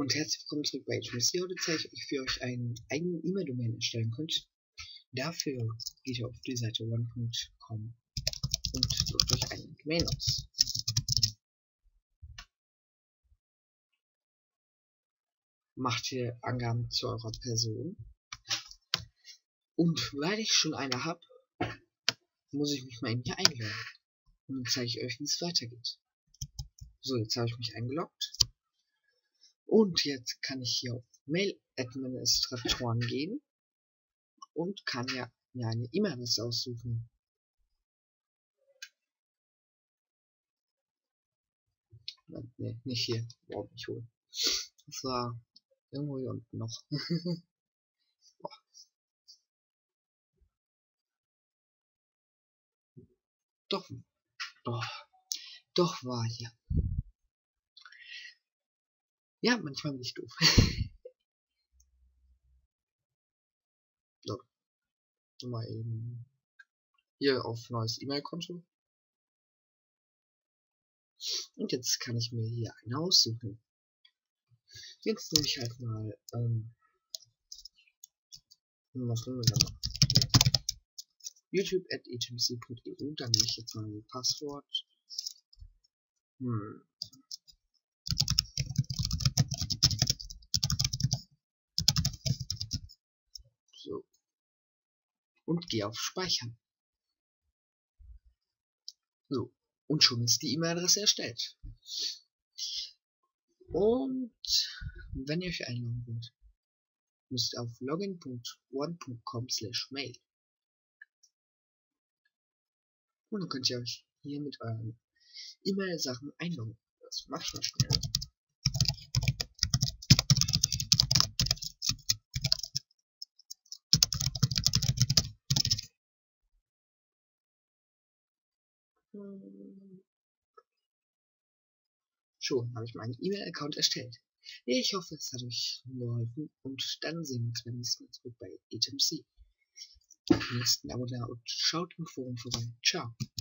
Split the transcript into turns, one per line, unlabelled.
Und herzlich willkommen zurück bei HMC. Heute zeige ich euch, wie ihr euch einen eigenen E-Mail-Domain erstellen könnt. Dafür geht ihr auf die Seite one.com und sucht euch einen Domain aus. Macht hier Angaben zu eurer Person. Und weil ich schon eine habe, muss ich mich mal eben hier einloggen. Und dann zeige ich euch, wie es weitergeht. So, jetzt habe ich mich eingeloggt. Und jetzt kann ich hier auf Mail-Administratoren gehen und kann ja mir eine E-Mail-Adresse aussuchen. Ne, nicht hier. Überhaupt nicht holen. Das war irgendwo hier unten noch. Doch, doch war hier. Ja, manchmal bin ich doof. So, mal eben hier auf neues E-Mail-Konto. Und jetzt kann ich mir hier eine aussuchen. Jetzt nehme ich halt mal, was nehmen wir da mal? youtube@hmc.eu, dann nehme ich jetzt mal ein Passwort. So. Und gehe auf Speichern. So. Und schon ist die E-Mail-Adresse erstellt. Und wenn ihr euch einloggen wollt, müsst ihr auf login.one.com/mail. Und dann könnt ihr euch hier mit euren E-Mail-Sachen einloggen. Das mache ich mal schnell. Schon habe ich meinen E-Mail-Account erstellt. Ich hoffe, es hat euch geholfen und dann sehen wir uns beim nächsten Mal zurück bei HMC. Am nächsten Abo da und schaut im Forum vorbei. Ciao.